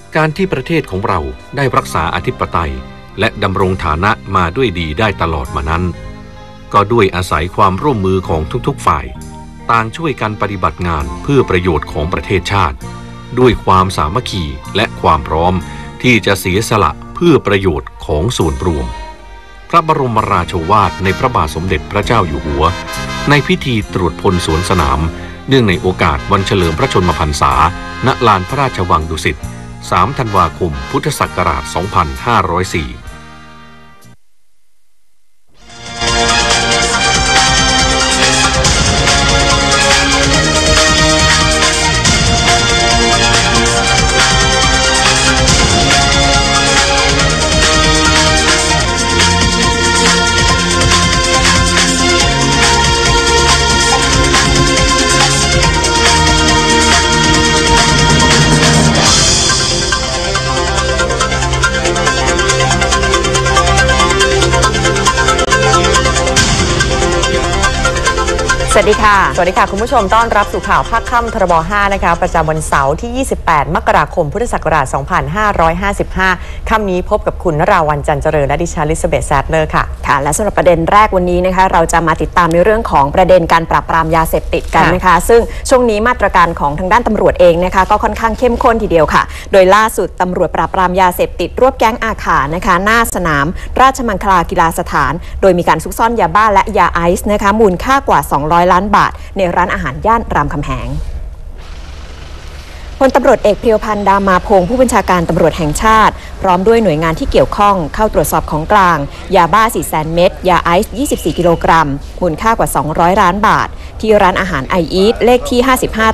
การที่ประเทศของเราได้รักษาอธิปไตยและดำรงฐานะมาด้วยดีได้ตลอดมานั้นก็ด้วยอาศัยความร่วมมือของทุกๆฝ่ายต่างช่วยกันปฏิบัติงานเพื่อประโยชน์ของประเทศชาติด้วยความสามัคคีและความพร้อมที่จะเสียสละเพื่อประโยชน์ของส่วนรวมพระบรมราโชวาทในพระบาทสมเด็จพระเจ้าอยู่หัวในพิธีตรวจพลสวนสนามเนื่องในโอกาสวันเฉลิมพระชนมพรรษาณลานพระราชวังดุสิต 3 ธันวาคม พุทธศักราช 2504 สวัสดีค่ะคุณผู้ชมต้อนรับสู่ข่าวภาคค่ำทรบ5นะคะประจำวันเสาร์ที่28มกราคมพุทธศักราช2555ค่ำนี้พบกับคุณนราวันจันเจริญและดิฉันลิซาเบธแซดเลอร์ค่ะและสำหรับประเด็นแรกวันนี้นะคะเราจะมาติดตามในเรื่องของประเด็นการปราบปรามยาเสพติดกันนะคะซึ่งช่วงนี้มาตรการของทางด้านตำรวจเองนะคะก็ค่อนข้างเข้มข้นทีเดียวค่ะโดยล่าสุดตำรวจปราบปรามยาเสพติดรวบแก๊งอาข่านะคะหน้าสนามราชมังคลากีฬาสถานโดยมีการซุกซ่อนยาบ้าและยาไอซ์นะคะมูลค่ากว่า200 ล้านบาทในร้านอาหารย่านรามคำแหงพลตำรวจเอกเพรียวพันธ์ดามาพงศ์ผู้บัญชาการตำรวจแห่งชาติพร้อมด้วยหน่วยงานที่เกี่ยวข้องเข้าตรวจสอบของกลางยาบ้า 400,000 เม็ดยาไอซ์24 กิโลกรัมมูลค่ากว่า200 ล้านบาทที่ร้านอาหารไออีทเลขที่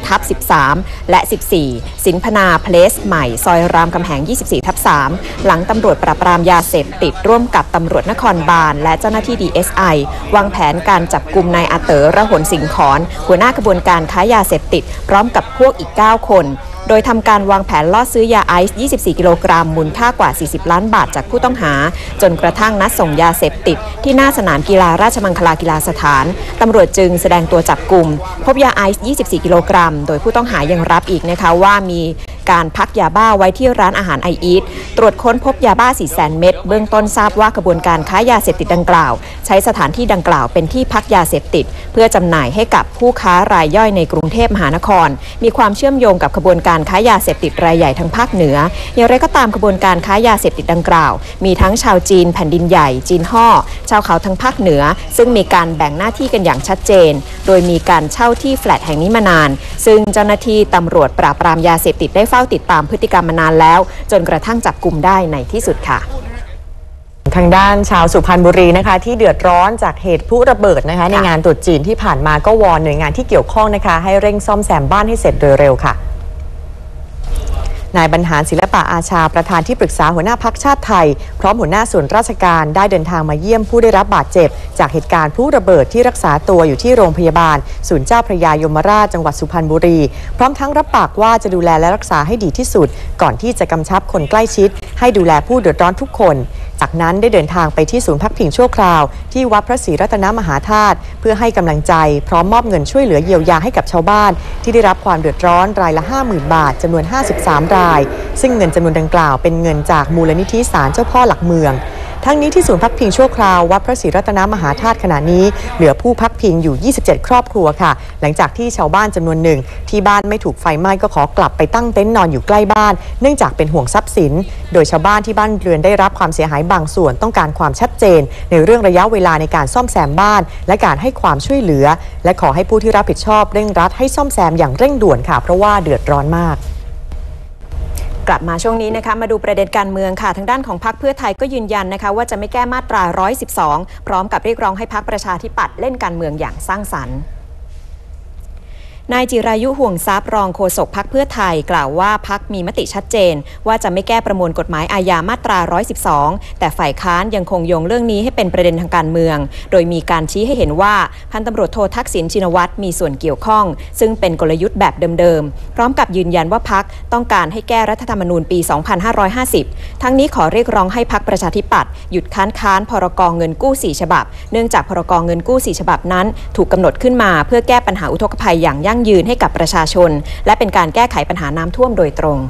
55/13 และ 14 สินพนาเพลสใหม่ซอยรามคำแหง 24/3 หลังตำรวจปราบปรามยาเสพติดร่วมกับตำรวจนครบาลและเจ้าหน้าที่ DSI วางแผนการจับกุมนายอาเต๋อระหนสิงห์ขอนหัวหน้าขบวนการค้ายาเสพติดพร้อมกับพวกอีก9 คนโดยทำการวางแผนล่อซื้อยาไอซ์24 กิโลกรัมมูลค่ากว่า40 ล้านบาทจากผู้ต้องหาจนกระทั่งนัดส่งยาเสพติดที่หน้าสนามกีฬาราชมังคลากีฬาสถานตำรวจจึงแสดงตัวจับกุมพบยาไอซ์24 กิโลกรัมโดยผู้ต้องหายังรับอีกนะคะว่ามีการพักยาบ้าไว้ที่ร้านอาหารไออีทตรวจค้นพบยาบ้า 400,000 เม็ดเบื้องต้นทราบว่ากระบวนการค้ายาเสพติดดังกล่าวใช้สถานที่ดังกล่าวเป็นที่พักยาเสพติดเพื่อจำหน่ายให้กับผู้ค้ารายย่อยในกรุงเทพมหานครมีความเชื่อมโยงกับกระบวนการค้ายาเสพติดรายใหญ่ทั้งภาคเหนืออย่างไรก็ตามกระบวนการค้ายาเสพติดดังกล่าวมีทั้งชาวจีนแผ่นดินใหญ่จีนฮ่อชาวเขาทางภาคเหนือซึ่งมีการแบ่งหน้าที่กันอย่างชัดเจนโดยมีการเช่าที่แฟลตแห่งนี้มานานซึ่งเจ้าหน้าที่ตำรวจปราบปรามยาเสพติดได้เฝ้าติดตามพฤติกรรมมานานแล้วจนกระทั่งจับกุมได้ในที่สุดค่ะทางด้านชาวสุพรรณบุรีนะคะที่เดือดร้อนจากเหตุพลุระเบิดนะคะในงานตรุษจีนที่ผ่านมาก็วอนหน่วยงานที่เกี่ยวข้องนะคะให้เร่งซ่อมแซมบ้านให้เสร็จโดยเร็วค่ะนายบรรหารศิลปะอาชาประธานที่ปรึกษาหัวหน้าพรรคชาติไทยพร้อมหัวหน้าส่วนราชการได้เดินทางมาเยี่ยมผู้ได้รับบาดเจ็บจากเหตุการณ์พลุระเบิดที่รักษาตัวอยู่ที่โรงพยาบาลศูนย์เจ้าพระยายมราชจังหวัดสุพรรณบุรีพร้อมทั้งรับปากว่าจะดูแลและรักษาให้ดีที่สุดก่อนที่จะกำชับคนใกล้ชิดให้ดูแลผู้เดือดร้อนทุกคนจากนั้นได้เดินทางไปที่ศูนย์พักพิงชั่วคราวที่วัดพระศรีรัตนมหาธาตุเพื่อให้กำลังใจพร้อมมอบเงินช่วยเหลือเยียวยาให้กับชาวบ้านที่ได้รับความเดือดร้อนรายละ 50,000 บาทจำนวน53 รายซึ่งเงินจำนวนดังกล่าวเป็นเงินจากมูลนิธิศาลเจ้าพ่อหลักเมืองทั้งนี้ที่ศูนย์พักพิงชั่วคราววัดพระศรีรัตนมหาธาตุขณะนี้เหลือผู้พักพิงอยู่27ครอบครัวค่ะหลังจากที่ชาวบ้านจำนวนหนึ่งที่บ้านไม่ถูกไฟไหม้ก็ขอกลับไปตั้งเต็นท์นอนอยู่ใกล้บ้านเนื่องจากเป็นห่วงทรัพย์สินโดยชาวบ้านที่บ้านเรือนได้รับความเสียหายบางส่วนต้องการความชัดเจนในเรื่องระยะเวลาในการซ่อมแซมบ้านและการให้ความช่วยเหลือและขอให้ผู้ที่รับผิดชอบเร่งรัดให้ซ่อมแซมอย่างเร่งด่วนค่ะเพราะว่าเดือดร้อนมากกลับมาช่วงนี้นะคะมาดูประเด็นการเมืองค่ะทางด้านของพรรคเพื่อไทยก็ยืนยันนะคะว่าจะไม่แก้มาตรา112พร้อมกับเรียกร้องให้พรรคประชาธิปัตย์เล่นการเมืองอย่างสร้างสรรค์นายจิรายุห่วงทรัพย์รองโฆษกพรรคเพื่อไทยกล่าวว่าพรรคมีมติชัดเจนว่าจะไม่แก้ประมวลกฎหมายอาญามาตรา112แต่ฝ่ายค้านยังคงโยงเรื่องนี้ให้เป็นประเด็นทางการเมืองโดยมีการชี้ให้เห็นว่าพันตำรวจโททักษิณชินวัตรมีส่วนเกี่ยวข้องซึ่งเป็นกลยุทธ์แบบเดิมๆพร้อมกับยืนยันว่าพรรคต้องการให้แก้รัฐธรรมนูญปี 2550 ทั้งนี้ขอเรียกร้องให้พรรคประชาธิปัตย์หยุดค้านพรก.เงินกู้4ฉบับเนื่องจากพรก.เงินกู้4ฉบับนั้นถูกกำหนดขึ้นมาเพื่อแก้ปัญหาอุทกภัยอย่างยั่งยืนให้กับประชาชนและเป็นการแก้ไขปัญหาน้ำท่วมโดยตรง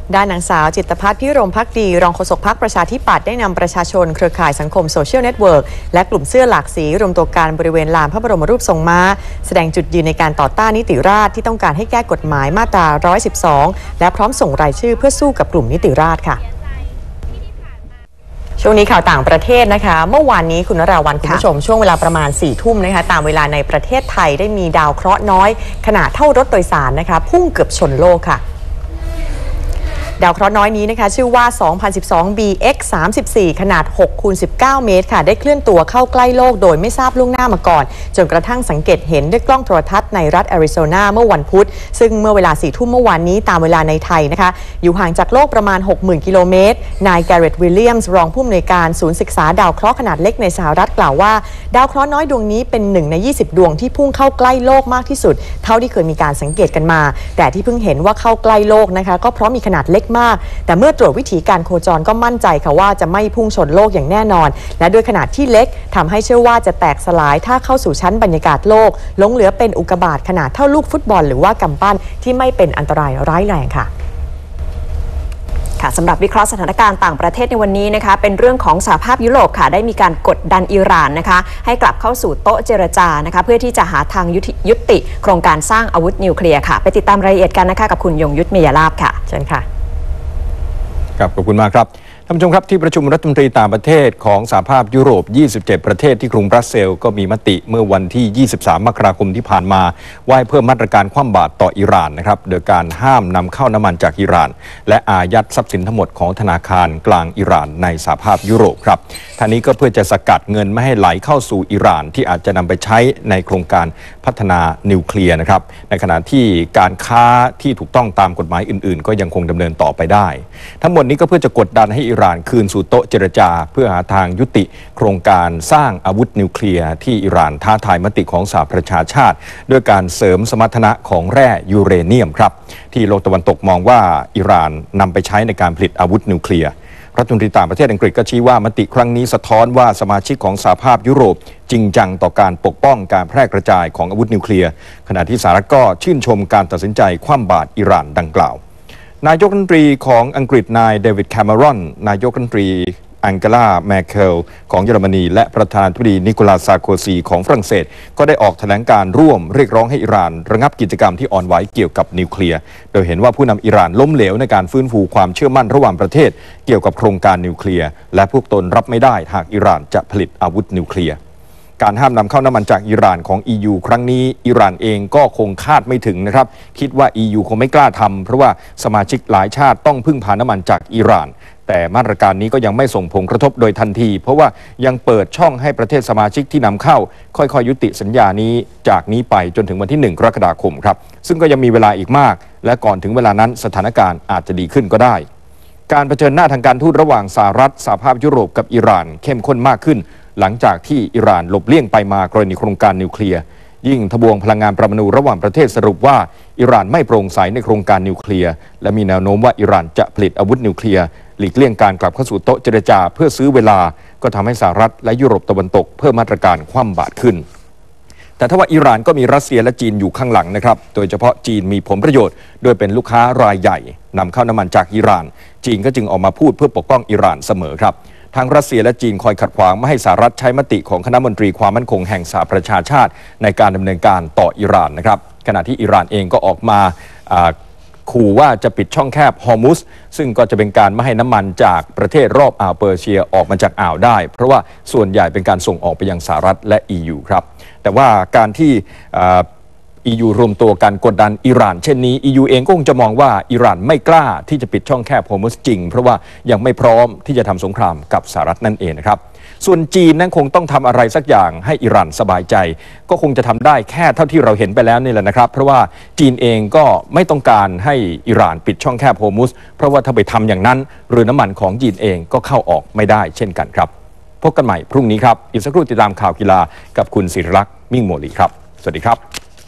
ด้านนางสาวจิตรภัทร พิรมภักดีรองโฆษกพรรคประชาธิปัตย์ได้นำประชาชนเครือข่ายสังคมโซเชียลเน็ตเวิร์กและกลุ่มเสื้อหลากสีรวมตัวกันบริเวณลานพระบรมรูปทรงม้าแสดงจุดยืนในการต่อต้านนิติราษฎร์ที่ต้องการให้แก้กฎหมายมาตรา 112 และพร้อมส่งรายชื่อเพื่อสู้กับกลุ่มนิติราษฎร์ค่ะช่วงนี้ข่าวต่างประเทศนะคะเมื่อวานนี้คุณนราวัลย์คุณผู้ชมช่วงเวลาประมาณ4 ทุ่มนะคะตามเวลาในประเทศไทยได้มีดาวเคราะห์น้อยขนาดเท่ารถโดยสารนะคะพุ่งเกือบชนโลกค่ะดาวเคราะห์น้อยนี้นะคะชื่อว่า 2012 BX34 ขนาด 6x19 เมตรค่ะได้เคลื่อนตัวเข้าใกล้โลกโดยไม่ทราบล่วงหน้ามาก่อนจนกระทั่งสังเกตเห็นด้วยกล้องโทรทัศน์ในรัฐแอริโซนาเมื่อวันพุธซึ่งเมื่อเวลา4 ทุ่มเมื่อวานนี้ตามเวลาในไทยนะคะอยู่ห่างจากโลกประมาณ 60,000 กิโลเมตรนายแกเรตวิลเลียมส์รองผู้อำนวยการศูนย์ศึกษาดาวเคราะห์ขนาดเล็กในสหรัฐกล่าวว่าดาวเคราะห์น้อยดวงนี้เป็น1 ใน 20 ดวงที่พุ่งเข้าใกล้โลกมากที่สุดเท่าที่เคยมีการสังเกตกันมาแต่ที่เพิ่งเห็นว่าเข้าใกล้โลกนะคะก็เพราะมีขนาดเล็กมากแต่เมื่อตรวจวิธีการโคจรก็มั่นใจค่ะว่าจะไม่พุ่งชนโลกอย่างแน่นอนและด้วยขนาดที่เล็กทำให้เชื่อว่าจะแตกสลายถ้าเข้าสู่ชั้นบรรยากาศโลกหลงเหลือเป็นอุกกาบาตขนาดเท่าลูกฟุตบอลหรือว่ากำปั้นที่ไม่เป็นอันตรายร้ายแรงค่ะสำหรับวิเคราะห์สถานการณ์ต่างประเทศในวันนี้นะคะเป็นเรื่องของสหภาพยุโรปค่ะได้มีการกดดันอิหร่านนะคะให้กลับเข้าสู่โต๊ะเจรจานะคะเพื่อที่จะหาทางยุติโครงการสร้างอาวุธนิวเคลียร์ค่ะไปติดตามรายละเอียดกันนะคะกับคุณยงยุทธ เมยลาภค่ะเชิญค่ะครับขอบคุณมากครับท่านผู้ชมครับที่ประชุมรัฐมนตรีต่างประเทศของสหภาพยุโรป27ประเทศที่กรุงบรัสเซลส์ก็มีมติเมื่อวันที่23มกราคมที่ผ่านมาว่าให้เพิ่มมาตรการคว่ำบาตรต่ออิหร่านนะครับโดยการห้ามนำเข้าน้ำมันจากอิหร่านและอายัดทรัพย์สินทั้งหมดของธนาคารกลางอิหร่านในสหภาพยุโรปครับท่านี้ก็เพื่อจะสกัดเงินไม่ให้ไหลเข้าสู่อิหร่านที่อาจจะนำไปใช้ในโครงการพัฒนานิวเคลียร์นะครับในขณะที่การค้าที่ถูกต้องตามกฎหมายอื่นๆก็ยังคงดำเนินต่อไปได้ทั้งหมดนี้ก็เพื่อจะกดดันให้อิหร่านคืนสู่โต๊ะเจรจาเพื่อหาทางยุติโครงการสร้างอาวุธนิวเคลียร์ที่อิหร่านท้าทายมติของสหประชาชาติด้วยการเสริมสมรรถนะของแร่ยูเรเนียมครับที่โลกตะวันตกมองว่าอิหร่านนำไปใช้ในการผลิตอาวุธนิวเคลียร์รัฐมนตรีต่างประเทศอังกฤษก็ชี้ว่ามติครั้งนี้สะท้อนว่าสมาชิกของสหภาพยุโรปจริงจังต่อการปกป้องการแพร่กระจายของอาวุธนิวเคลียร์ขณะที่สหรัฐก็ชื่นชมการตัดสินใจคว่ำบาตรอิหร่านดังกล่าวนายกรัฐมนตรีของอังกฤษนายเดวิดแคมเมรอนนายกรัฐมนตรีแองเกลาแมร์เคิลของเยอรมนีและประธานาธิบดีนิโคลัส ซาร์โคซีของฝรั่งเศสก็ได้ออกแถลงการร่วมเรียกร้องให้อิหร่านระงับกิจกรรมที่อ่อนไหวเกี่ยวกับนิวเคลียร์โดยเห็นว่าผู้นำอิหร่านล้มเหลวในการฟื้นฟูความเชื่อมั่นระหว่างประเทศเกี่ยวกับโครงการนิวเคลียร์และพวกตนรับไม่ได้หากอิหร่านจะผลิตอาวุธนิวเคลียร์การห้ามนำเข้าน้ำมันจากอิหร่านของ EU ครั้งนี้อิหร่านเองก็คงคาดไม่ถึงนะครับคิดว่า EU คงไม่กล้าทำเพราะว่าสมาชิกหลายชาติต้องพึ่งพาน้ำมันจากอิหร่านแต่มาตรการนี้ก็ยังไม่ส่งผลกระทบโดยทันทีเพราะว่ายังเปิดช่องให้ประเทศสมาชิกที่นำเข้าค่อยๆยุติสัญญานี้จากนี้ไปจนถึงวันที่1 กรกฎาคมครับซึ่งก็ยังมีเวลาอีกมากและก่อนถึงเวลานั้นสถานการณ์อาจจะดีขึ้นก็ได้การเผชิญหน้าทางการทูตระหว่างสหรัฐสหภาพยุโรปกับอิหร่านเข้มข้นมากขึ้นหลังจากที่อิหร่านหลบเลี่ยงไปมากรณีโครงการนิวเคลียร์ยิ่งทบวงพลังงานปรมาณูระหว่างประเทศสรุปว่าอิหร่านไม่โปร่งใสในโครงการนิวเคลียร์และมีแนวโน้มว่าอิหร่านจะผลิตอาวุธนิวเคลียร์หลีกเลี่ยงการกลับเข้าสู่โต๊ะเจรจาเพื่อซื้อเวลาก็ทำให้สหรัฐและยุโรปตะวันตกเพิ่มมาตรการคว่ำบาตรขึ้นแต่ถ้าว่าอิหร่านก็มีรัสเซียและจีนอยู่ข้างหลังนะครับโดยเฉพาะจีนมีผลประโยชน์โดยเป็นลูกค้ารายใหญ่นำเข้าน้ำมันจากอิหร่านจีนก็จึงออกมาพูดเพื่อปกป้องอิหร่านเสมอครับทั้งรัสเซียและจีนคอยขัดขวางไม่ให้สหรัฐใช้มติของคณะมนตรีความมั่นคงแห่งสหประชาชาติในการดำเนินการต่ออิหร่านนะครับขณะที่อิหร่านเองก็ออกมาขู่ว่าจะปิดช่องแคบฮอร์มุซซึ่งก็จะเป็นการไม่ให้น้ำมันจากประเทศรอบอ่าวเปอร์เซียออกมาจากอ่าวได้เพราะว่าส่วนใหญ่เป็นการส่งออกไปยังสหรัฐและ EU ครับแต่ว่าการที่EU รวมตัวกันกดดันอิหร่านเช่นนี้ EU เองก็คงจะมองว่าอิหร่านไม่กล้าที่จะปิดช่องแคบฮอร์มุซจริงเพราะว่ายังไม่พร้อมที่จะทำสงครามกับสหรัฐนั่นเองนะครับส่วนจีนนั้นคงต้องทำอะไรสักอย่างให้อิหร่านสบายใจก็คงจะทำได้แค่เท่าที่เราเห็นไปแล้วนี่แหละนะครับเพราะว่าจีนเองก็ไม่ต้องการให้อิหร่านปิดช่องแคบฮอร์มุซเพราะว่าถ้าไปทำอย่างนั้นเรือน้ำมันของจีนเองก็เข้าออกไม่ได้เช่นกันครับพบกันใหม่พรุ่งนี้ครับอีกสักครู่ติดตามข่าวกีฬากับคุณศิริลักษณ์มิ่งโมลีครับสวัสดีครับ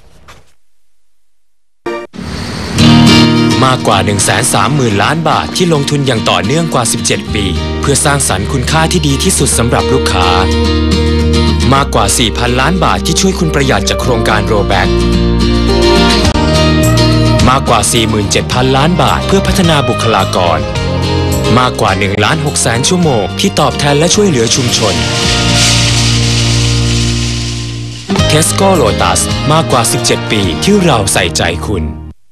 มากกว่า 130,000 ล้านบาทที่ลงทุนอย่างต่อเนื่องกว่า17ปีเพื่อสร้างสรรค์คุณค่าที่ดีที่สุดสำหรับลูกค้ามากกว่า 4,000 ล้านบาทที่ช่วยคุณประหยัดจากโครงการโรแบ็กมากกว่า 47,000 ล้านบาทเพื่อพัฒนาบุคลากรมากกว่า 1,600,000 ชั่วโมงที่ตอบแทนและช่วยเหลือชุมชน Tesco Lotus มากกว่า 17 ปีที่เราใส่ใจคุณ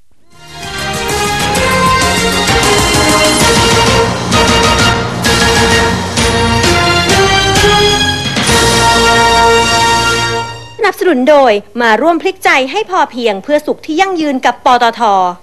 สนับสนุนโดยมาร่วมพลิกใจให้พอเพียงเพื่อสุขที่ยั่งยืนกับปตท.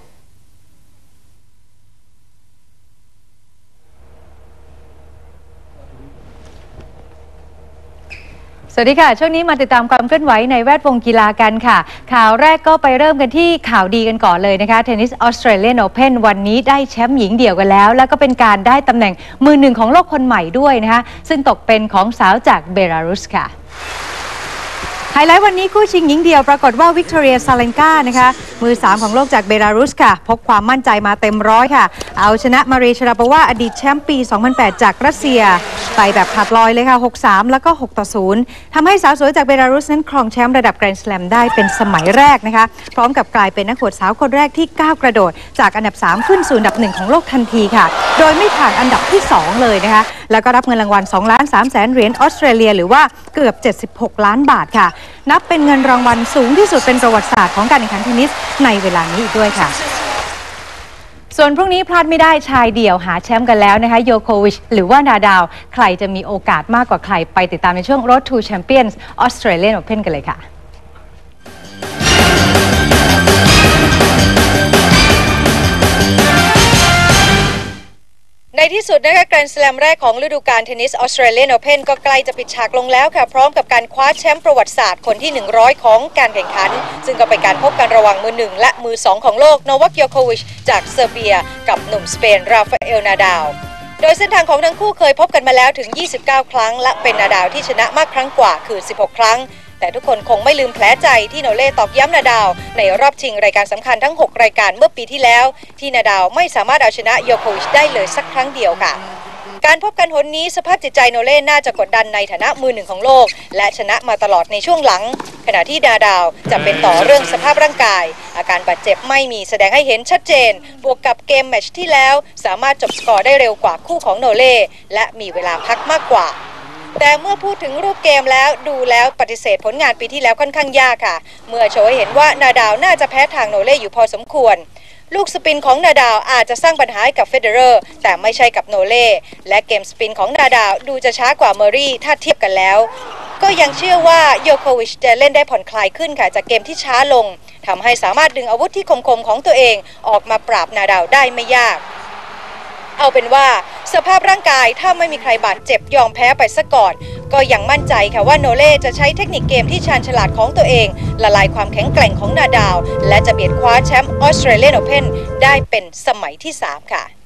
สวัสดีค่ะช่วงนี้มาติดตามความเคลื่อนไหวในแวดวงกีฬากันค่ะข่าวแรกก็ไปเริ่มกันที่ข่าวดีกันก่อนเลยนะคะเทนนิสออสเตรเลียนโอเพ่นวันนี้ได้แชมป์หญิงเดี่ยวกันแล้วแล้วก็เป็นการได้ตำแหน่งมือหนึ่งของโลกคนใหม่ด้วยนะคะซึ่งตกเป็นของสาวจากเบลารุสค่ะไฮไลท์วันนี้คู่ชิงหญิงเดี่ยวปรากฏว่าวิกตอเรียซาเลนกานะคะมือ3ของโลกจากเบลารุสค่ะพกความมั่นใจมาเต็มร้อยค่ะเอาชนะมาเรียชาราปาวาอดีตแชมป์ปี 2008 จากรัสเซียไปแบบขาดลอยเลยค่ะ 6-3 แล้วก็ 6-0 ทำให้สาวสวยจากเบลารุสนั้นครองแชมป์ระดับแกรนด์สแลมได้เป็นสมัยแรกนะคะพร้อมกับกลายเป็นนักโขดสาวคนแรกที่ก้าวกระโดดจากอันดับ3ขึ้นสู่อันดับ1ของโลกทันทีค่ะโดยไม่ผ่านอันดับที่2เลยนะคะแล้วก็รับเงินรางวัล 2,300,000 เหรียญออสเตรเลียหรือว่าเกือบ76 ล้านบาทค่ะนับเป็นเงินรางวัลสูงที่สุดเป็นประวัติศาสตร์ของการแข่งขันเทนนิสในเวลานี้อีกด้วยค่ะส่วนพรุ่งนี้พลาดไม่ได้ชายเดี่ยวหาแชมป์กันแล้วนะคะโยโควิชหรือว่านาดาลใครจะมีโอกาสมากกว่าใครไปติดตามในช่วง Road to Champions Australian Open กันเลยค่ะในที่สุดนะคะแกรนด์สแลมแรกของฤดูกาลเทนนิสออสเตรเลียนโอเพ่นก็ใกล้จะปิดฉากลงแล้วค่ะพร้อมกับการคว้าแชมป์ประวัติศาสตร์คนที่100ของการแข่งขันซึ่งก็เป็นการพบกันระหว่างมือ1และมือ2ของโลกโนวัค โยโควิชจากเซอร์เบียกับหนุ่มสเปนราฟาเอล นาดาลโดยเส้นทางของทั้งคู่เคยพบกันมาแล้วถึง29 ครั้งและเป็นนาดาลที่ชนะมากครั้งกว่าคือ16 ครั้งแต่ทุกคนคงไม่ลืมแผลใจที่โนเล่ตอกย้ำนาดาลในรอบชิงรายการสำคัญทั้ง6รายการเมื่อปีที่แล้วที่นาดาลไม่สามารถเอาชนะโยโควิชได้เลยสักครั้งเดียวค่ะการพบกันหนนี้สภาพจิตใจโนเล่น่าจะกดดันในฐานะมือหนึ่งของโลกและชนะมาตลอดในช่วงหลังขณะที่นาดาลจะเป็นต่อเรื่องสภาพร่างกายอาการบาดเจ็บไม่มีแสดงให้เห็นชัดเจนบวกกับเกมแมตช์ที่แล้วสามารถจบสกอร์ได้เร็วกว่าคู่ของโนเล่และมีเวลาพักมากกว่าแต่เมื่อพูดถึงรูปเกมแล้วดูแล้วปฏิเสธผลงานปีที่แล้วค่อนข้างยากค่ะเมื่อโชว์ให้เห็นว่านาดาลน่าจะแพ้ทางโนเล่อยู่พอสมควรลูกสปินของนาดาลอาจจะสร้างปัญหาให้กับเฟเดอเรอร์แต่ไม่ใช่กับโนเล่และเกมสปินของนาดาลดูจะช้ากว่าเมอรี่ถ้าเทียบกันแล้วก็ยังเชื่อว่าโยโควิชจะเล่นได้ผ่อนคลายขึ้นค่ะจากเกมที่ช้าลงทำให้สามารถดึงอาวุธที่คมๆของตัวเองออกมาปราบนาดาลได้ไม่ยากเอาเป็นว่าสภาพร่างกายถ้าไม่มีใครบาดเจ็บยอมแพ้ไปซะก่อนก็ยังมั่นใจค่ะว่าโนเล่จะใช้เทคนิคเกมที่ชาญฉลาดของตัวเองละลายความแข็งแกร่งของนาดาลและจะเบียดคว้าแชมป์ออสเตรเลียนโอเพ่นได้เป็นสมัยที่3ค่ะ